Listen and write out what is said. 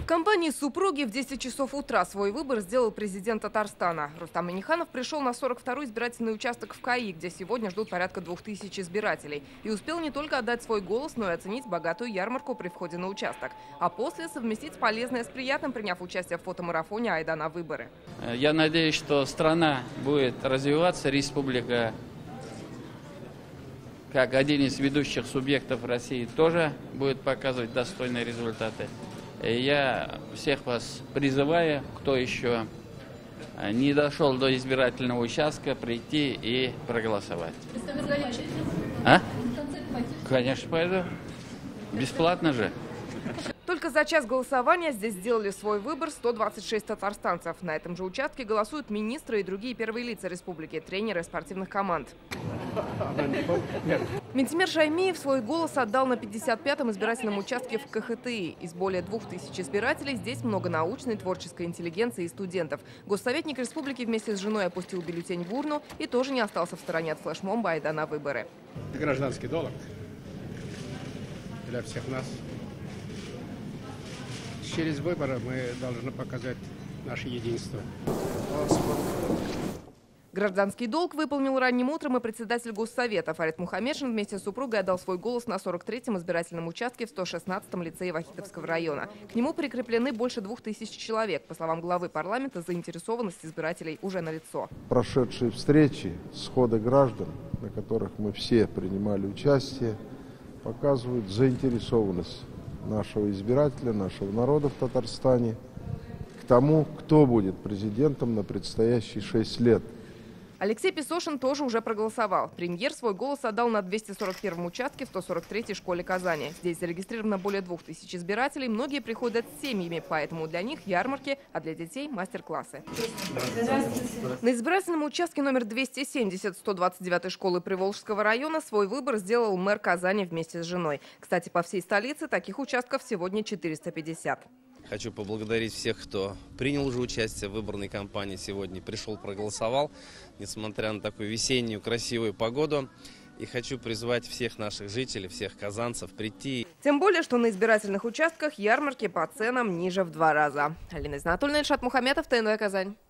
компании супруги в 10 часов утра свой выбор сделал президент Татарстана. Рустам Минниханов пришел на 42-й избирательный участок в КАИ, где сегодня ждут порядка 2000 избирателей. И успел не только отдать свой голос, но и оценить богатую ярмарку при входе на участок. А после совместить полезное с приятным, приняв участие в фотомарафоне «Айда на выборы». Я надеюсь, что страна будет развиваться, республика, как один из ведущих субъектов России, тоже будет показывать достойные результаты. И я всех вас призываю, кто еще не дошел до избирательного участка, прийти и проголосовать. А? Конечно, пойду. Бесплатно же. Только за час голосования здесь сделали свой выбор 126 татарстанцев. На этом же участке голосуют министры и другие первые лица республики, тренеры спортивных команд. Минтимер Шаймиев свой голос отдал на 55-м избирательном участке в КХТИ. Из более 2000 избирателей здесь много научной, творческой интеллигенции и студентов. Госсоветник республики вместе с женой опустил бюллетень в урну и тоже не остался в стороне от флешмоба «Айда на выборы». Это гражданский долг для всех нас. Через выборы мы должны показать наше единство. Гражданский долг выполнил ранним утром и председатель Госсовета Фарид Мухаммедшин вместе с супругой отдал свой голос на 43-м избирательном участке в 116-м лицее Вахитовского района. К нему прикреплены больше 2000 человек. По словам главы парламента, заинтересованность избирателей уже налицо. Прошедшие встречи, сходы граждан, на которых мы все принимали участие, показывают заинтересованность нашего избирателя, нашего народа в Татарстане к тому, кто будет президентом на предстоящие 6 лет. Алексей Песошин тоже уже проголосовал. Премьер свой голос отдал на 241-м участке в 143-й школе Казани. Здесь зарегистрировано более 2000 избирателей. Многие приходят с семьями, поэтому для них ярмарки, а для детей мастер-классы. На избирательном участке номер 270 129-й школы Приволжского района свой выбор сделал мэр Казани вместе с женой. Кстати, по всей столице таких участков сегодня 450. Хочу поблагодарить всех, кто принял уже участие в выборной кампании сегодня, пришел, проголосовал, несмотря на такую весеннюю красивую погоду. И хочу призвать всех наших жителей, всех казанцев прийти. Тем более, что на избирательных участках ярмарки по ценам ниже в 2 раза. Алина Изнатульна, Ильшат Мухаметов, ТНВ Казань.